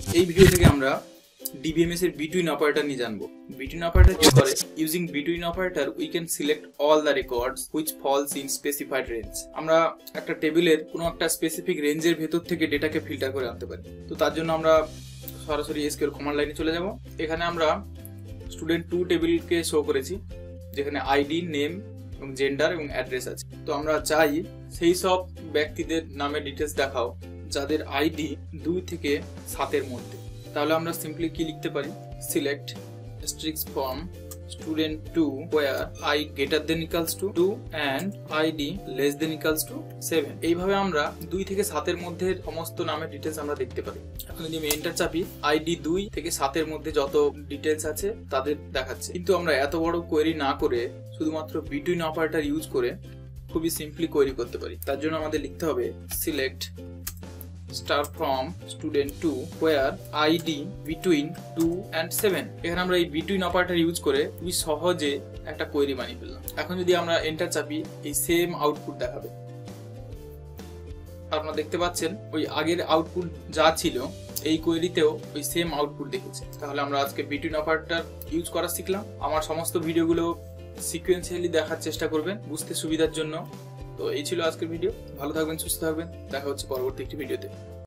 এই ভিডিও থেকে আমরা DBMS এর between operator নিয়ে জানবো। between operator কি করে? Using between operator we can select all the records which falls in specified range। আমরা একটা টেবিলের কোনো একটা স্পেসিফিক রেঞ্জের ভেতর থেকে ডেটাকে ফিল্টার করে আনতে পারি। তো তার জন্য আমরা সরাসরি SQL কমান্ড লাইনে চলে যাব। এখানে আমরা স্টুডেন্ট 2 টেবিলকে শো করেছি, যেখানে আইডি, নেম এবং জেন্ডার এবং অ্যাড্রেস আছে। তো আমরা চাই সেই সব ব্যক্তিদের নামে ডিটেলস দেখাও যাদের আইডি 2 থেকে 7 এর মধ্যে। তাহলে আমরা সিম্পলি কি লিখতে পারি, select asterisk from student 2 where i greater than equals to 2 and id less than equals to 7। এইভাবে আমরা 2 থেকে 7 এর মধ্যে সমস্ত নামের ডিটেলস আমরা দেখতে পারি। এখন যদি আমি এন্টার চাপি, আইডি 2 থেকে 7 এর মধ্যে যত ডিটেলস আছে তাদের দেখাচ্ছে। কিন্তু আমরা এত বড় কোয়েরি না করে শুধুমাত্র বিটুইন অপারেটর ইউজ করে খুবই সিম্পলি কোয়েরি করতে পারি। তার জন্য আমাদের লিখতে হবে select star from student 2 where id between 2 and 7। এখানে আমরা এই বিটুইন অপারেটর ইউজ করে খুবই সহজে একটা কোয়েরি বানিয়ে ফেললাম। এখন যদি আমরা এন্টার চাপি, এই সেম আউটপুট দেখাবে। আপনারা দেখতে পাচ্ছেন ওই আগের আউটপুট যা ছিল এই কোয়েরিতেও ওই সেম আউটপুট দেখেছে। তাহলে আমরা আজকে বিটুইন অপারেটর ইউজ করা শিখলাম। আমার সমস্ত ভিডিওগুলো সিকোয়েন্সিয়ালি দেখার চেষ্টা করবেন বুঝতে সুবিধার জন্য। তো এই ছিল আজকের ভিডিও। ভালো থাকবেন, সুস্থ থাকবেন, দেখা হচ্ছে পরবর্তী একটি ভিডিওতে।